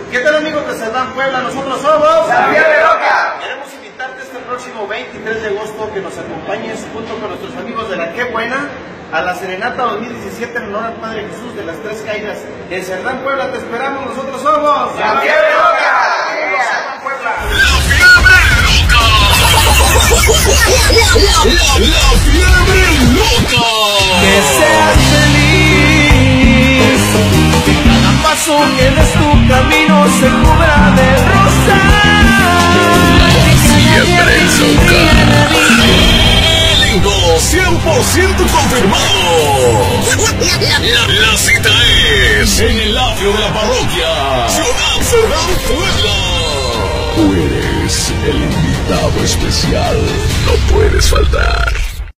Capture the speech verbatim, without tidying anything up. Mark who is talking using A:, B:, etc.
A: ¿Qué tal, amigos de Cerdán, Puebla? Nosotros somos
B: La Fiebre Loca.
A: Queremos invitarte este próximo veintitrés de agosto que nos acompañes junto con nuestros amigos de La Qué Buena a la Serenata dos mil diecisiete en honor al Padre Jesús de las Tres Caídas en Cerdán, Puebla. Te esperamos, nosotros somos
B: La Fiebre Loca.
A: Cerdán, Puebla.
C: La Fiebre Loca. La, la, la Fiebre Loca.
D: Que seas feliz, que cada paso que des tu camino se cubra de rosas.
C: Fiebre Loca. Elenco cien por ciento confirmado. La, la cita es en el atrio de la parroquia Ciudad Cerdán, Puebla. Tú eres el invitado especial, no puedes faltar.